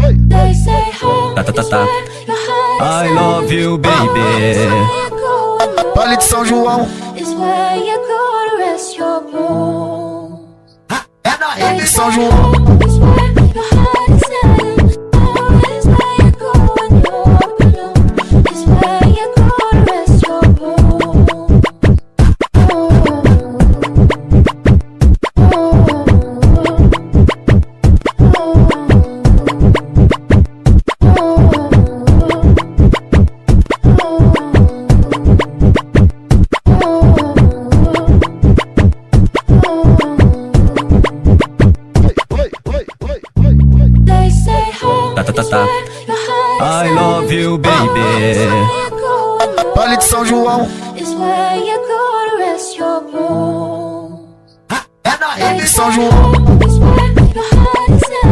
Tá, tá, tá, tá. I love you, baby. Vale de São João. É na rede de São João. Tá, tá, tá, tá. I love you, baby. Vale de São João. É na rede de São João.